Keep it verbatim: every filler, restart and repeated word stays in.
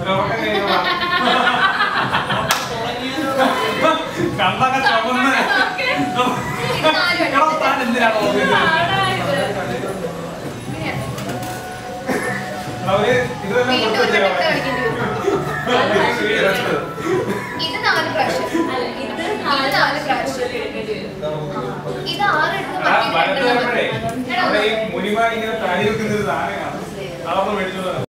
കണ്ണൊക്കെ ചുമന്ന് താൻ എന്തിനാണോ അവര് ഇതെല്ലാം ഇത് നാല് പ്രാവശ്യം ഇത് നാല് പ്രാവശ്യം ഇത് ആറെടുത്ത് മുനിമാ ഇങ്ങനെ താഴെ വെക്കുന്നത് സാധനം കാണാം. അതൊന്നും മേടിച്ചോളാം.